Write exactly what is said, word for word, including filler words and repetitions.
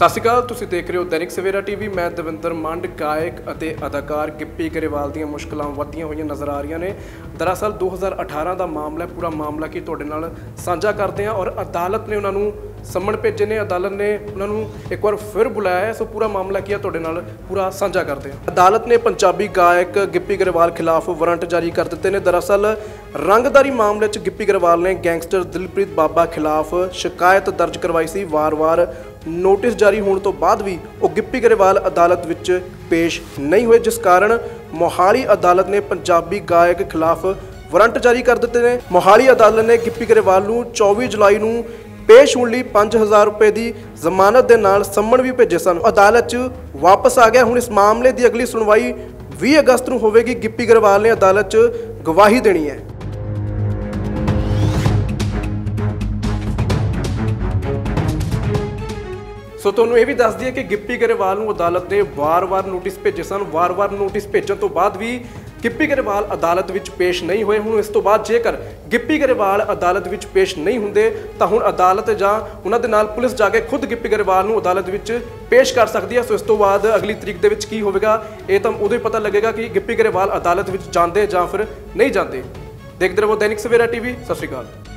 ਸਤਿ ਸ਼੍ਰੀ ਅਕਾਲ, ਤੁਸੀਂ ਦੇਖ ਰਹੇ ਹੋ दैनिक सवेरा टीवी। मैं दविंदर मंड गायक ਅਤੇ ਅਦਾਕਾਰ ਗਿੱਪੀ ਗਰੇਵਾਲ ਦੀਆਂ ਮੁਸ਼ਕਲਾਂ ਵੱਧਦੀਆਂ ਹੋਈਆਂ ਨਜ਼ਰ ਆ ਰਹੀਆਂ ਨੇ। ਦਰਅਸਲ ਦੋ ਹਜ਼ਾਰ ਅਠਾਰਾਂ ਦਾ ਮਾਮਲਾ ਹੈ, ਪੂਰਾ ਮਾਮਲਾ ਕੀ ਤੁਹਾਡੇ ਨਾਲ ਸਾਂਝਾ ਕਰਦੇ ਹਾਂ ਔਰ ਅਦਾਲਤ ਨੇ ਉਹਨਾਂ ਨੂੰ ਸੰਮਣ ਭੇਜੇ ਨੇ। ਅਦਾਲਤ ਨੇ ਉਹਨਾਂ ਨੂੰ ਇੱਕ ਵਾਰ ਫਿਰ ਬੁਲਾਇਆ ਹੈ, ਸੋ ਪੂਰਾ ਮਾਮਲਾ ਕੀ ਹੈ ਤੁਹਾਡੇ ਨਾਲ ਪੂਰਾ ਸਾਂਝਾ ਕਰਦੇ ਹਾਂ। ਅਦਾਲਤ ਨੇ ਪੰਜਾਬੀ ਗਾਇਕ ਗਿੱਪੀ ਗਰੇਵਾਲ ਖਿਲਾਫ ਵਾਰੰਟ ਜਾਰੀ ਕਰ ਦਿੱਤੇ ਨੇ। ਦਰਅਸਲ ਰੰਗਦਾਰੀ ਮਾਮਲੇ 'ਚ ਗਿੱਪੀ ਗਰੇਵਾਲ ਨੇ ਗੈਂਗਸਟਰ ਦਿਲਪ੍ਰੀਤ ਬਾਬਾ ਖਿਲਾਫ ਸ਼ਿਕਾਇਤ ਦਰਜ ਕਰਵਾਈ ਸੀ। ਵਾਰ-ਵਾਰ ਨੋਟਿਸ ਜਾਰੀ ਹੋਣ ਤੋਂ ਬਾਅਦ ਵੀ ਉਹ ਗਿੱਪੀ ਗਰੇਵਾਲ ਅਦਾਲਤ ਵਿੱਚ ਪੇਸ਼ ਨਹੀਂ ਹੋਏ, ਜਿਸ ਕਾਰਨ ਮੋਹਾਲੀ ਅਦਾਲਤ ਨੇ ਪੰਜਾਬੀ ਗਾਇਕ ਖਿਲਾਫ ਵਾਰੰਟ ਜਾਰੀ ਕਰ ਦਿੱਤੇ ਨੇ। ਮੋਹਾਲੀ ਅਦਾਲਤ ਨੇ ਗਿੱਪੀ ਗਰੇਵਾਲ ਨੂੰ ਚੌਵੀ ਜੁਲਾਈ ਨੂੰ ਪੇਸ਼ ਹੋਣ ਲਈ ਪੰਜ ਹਜ਼ਾਰ ਰੁਪਏ ਦੀ ਜ਼ਮਾਨਤ ਦੇ ਨਾਲ ਸੰਮਣ ਵੀ ਭੇਜੇ ਸਨ। ਅਦਾਲਤ 'ਚ ਵਾਪਸ ਆ ਗਿਆ। ਹੁਣ ਇਸ ਮਾਮਲੇ ਦੀ ਅਗਲੀ ਸੁਣਵਾਈ ਵੀਹ ਅਗਸਤ ਨੂੰ ਹੋਵੇਗੀ। ਗਿੱਪੀ ਗਰੇਵਾਲ ਨੇ ਅਦਾਲਤ 'ਚ ਗਵਾਹੀ ਦੇਣੀ ਹੈ। ਸੋ ਤੁਹਾਨੂੰ ਇਹ ਵੀ ਦੱਸ ਦਈਏ ਕਿ ਗਿੱਪੀ ਗਰੇਵਾਲ ਨੂੰ ਅਦਾਲਤ ਨੇ ਵਾਰ-ਵਾਰ ਨੋਟਿਸ ਭੇਜੇ ਸਨ। ਵਾਰ-ਵਾਰ ਨੋਟਿਸ ਭੇਜਣ ਤੋਂ ਬਾਅਦ ਵੀ ਗਿੱਪੀ ਗਰੇਵਾਲ ਅਦਾਲਤ ਵਿੱਚ ਪੇਸ਼ ਨਹੀਂ ਹੋਏ। ਹੁਣ ਇਸ ਤੋਂ ਬਾਅਦ ਜੇਕਰ ਗਿੱਪੀ ਗਰੇਵਾਲ ਅਦਾਲਤ ਵਿੱਚ ਪੇਸ਼ ਨਹੀਂ ਹੁੰਦੇ ਤਾਂ ਹੁਣ ਅਦਾਲਤ ਜਾਂ ਉਹਨਾਂ ਦੇ ਨਾਲ ਪੁਲਿਸ ਜਾ ਕੇ ਖੁਦ ਗਿੱਪੀ ਗਰੇਵਾਲ ਨੂੰ ਅਦਾਲਤ ਵਿੱਚ ਪੇਸ਼ ਕਰ ਸਕਦੀ ਹੈ। ਸੋ ਇਸ ਤੋਂ ਬਾਅਦ ਅਗਲੀ ਤਰੀਕ ਦੇ ਵਿੱਚ ਕੀ ਹੋਵੇਗਾ ਇਹ ਤਾਂ ਉਦੋਂ ਹੀ ਪਤਾ ਲੱਗੇਗਾ ਕਿ ਗਿੱਪੀ ਗਰੇਵਾਲ ਅਦਾਲਤ ਵਿੱਚ ਜਾਂਦੇ ਜਾਂ ਫਿਰ ਨਹੀਂ ਜਾਂਦੇ। ਦੇਖਦੇ ਰਹੋ दैनिक सवेरा टीवी। ਸਤਿ ਸ਼੍ਰੀ ਅਕਾਲ।